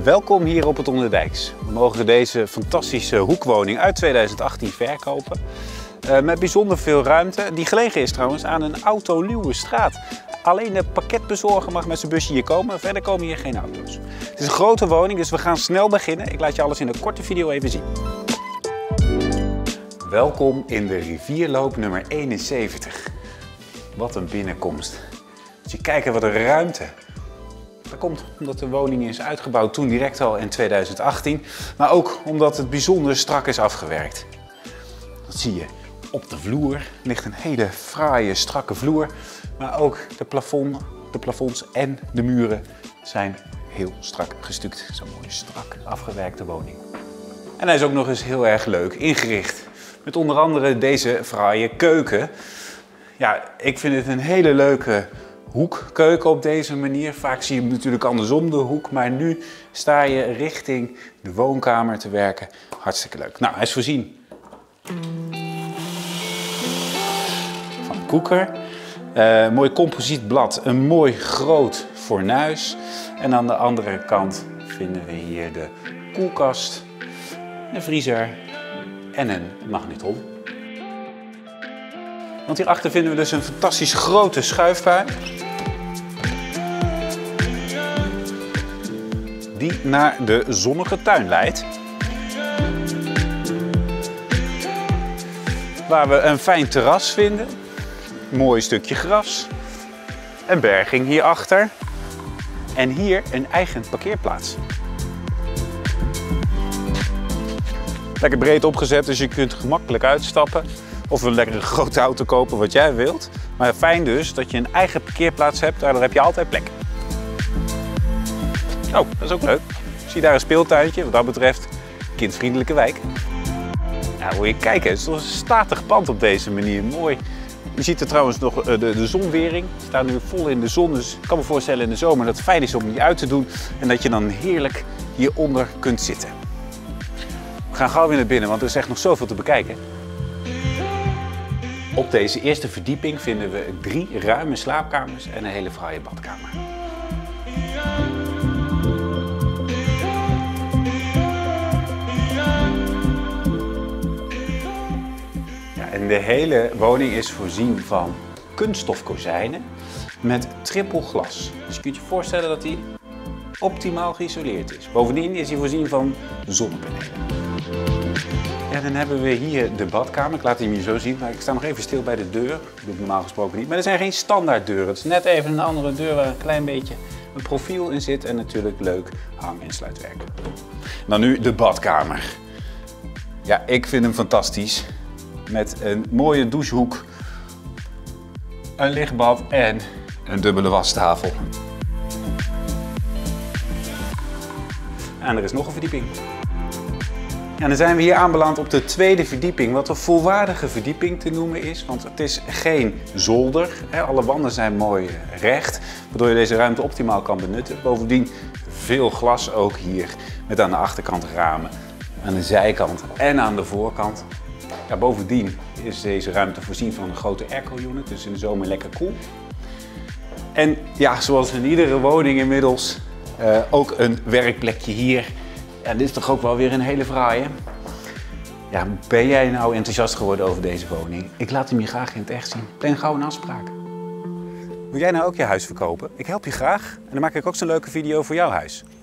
Welkom hier op het Onderdijks. We mogen deze fantastische hoekwoning uit 2018 verkopen. Met bijzonder veel ruimte, die gelegen is trouwens aan een autoluwe straat. Alleen de pakketbezorger mag met zijn busje hier komen, verder komen hier geen auto's. Het is een grote woning, dus we gaan snel beginnen. Ik laat je alles in een korte video even zien. Welkom in de rivierloop nummer 71. Wat een binnenkomst. Als je kijkt wat een ruimte. Dat komt omdat de woning is uitgebouwd toen direct al in 2018. Maar ook omdat het bijzonder strak is afgewerkt. Dat zie je op de vloer. Er ligt een hele fraaie, strakke vloer. Maar ook de plafonds en de muren zijn heel strak gestuukt. Zo'n mooie strak afgewerkte woning. En hij is ook nog eens heel erg leuk ingericht. Met onder andere deze fraaie keuken. Ja, ik vind het een hele leuke hoekkeuken op deze manier. Vaak zie je hem natuurlijk andersom de hoek, maar nu sta je richting de woonkamer te werken. Hartstikke leuk. Nou, hij is voorzien van een koeker. Mooi composietblad, een mooi groot fornuis. En aan de andere kant vinden we hier de koelkast, een vriezer en een magnetron. Want hierachter vinden we dus een fantastisch grote schuifpui. Die naar de zonnige tuin leidt. Waar we een fijn terras vinden. Een mooi stukje gras. Een berging hierachter. En hier een eigen parkeerplaats. Lekker breed opgezet, dus je kunt gemakkelijk uitstappen. Of een lekkere grote auto kopen, wat jij wilt. Maar fijn dus dat je een eigen parkeerplaats hebt, daar heb je altijd plek. Oh, dat is ook leuk. Zie je daar een speeltuintje, wat dat betreft kindvriendelijke wijk. Nou, moet je kijken, het is toch een statig pand op deze manier. Mooi. Je ziet er trouwens nog de zonwering. We staan nu vol in de zon, dus ik kan me voorstellen in de zomer dat het fijn is om die uit te doen. En dat je dan heerlijk hieronder kunt zitten. We gaan gauw weer naar binnen, want er is echt nog zoveel te bekijken. Op deze eerste verdieping vinden we 3 ruime slaapkamers en een hele fraaie badkamer. Ja, en de hele woning is voorzien van kunststof kozijnen met triple glas. Dus je kunt je voorstellen dat die optimaal geïsoleerd is. Bovendien is hij voorzien van zonnepanelen. Ja, dan hebben we hier de badkamer. Ik laat hem hier zo zien, maar ik sta nog even stil bij de deur. Dat doe ik normaal gesproken niet. Maar er zijn geen standaard deuren. Het is net even een andere deur waar een klein beetje een profiel in zit. En natuurlijk leuk hang- en sluitwerk. Dan nu de badkamer. Ja, ik vind hem fantastisch. Met een mooie douchehoek, een lichtbad en een dubbele wastafel. En er is nog een verdieping. En dan zijn we hier aanbeland op de tweede verdieping, wat een volwaardige verdieping te noemen is. Want het is geen zolder, alle wanden zijn mooi recht, waardoor je deze ruimte optimaal kan benutten. Bovendien veel glas ook hier, met aan de achterkant ramen, aan de zijkant en aan de voorkant. Ja, bovendien is deze ruimte voorzien van een grote airco-unit, dus in de zomer lekker koel. En ja, zoals in iedere woning inmiddels, ook een werkplekje hier. Ja, dit is toch ook wel weer een hele fraaie. Ja, ben jij nou enthousiast geworden over deze woning? Ik laat hem je graag in het echt zien. Plan gauw een afspraak. Wil jij nou ook je huis verkopen? Ik help je graag en dan maak ik ook zo'n leuke video voor jouw huis.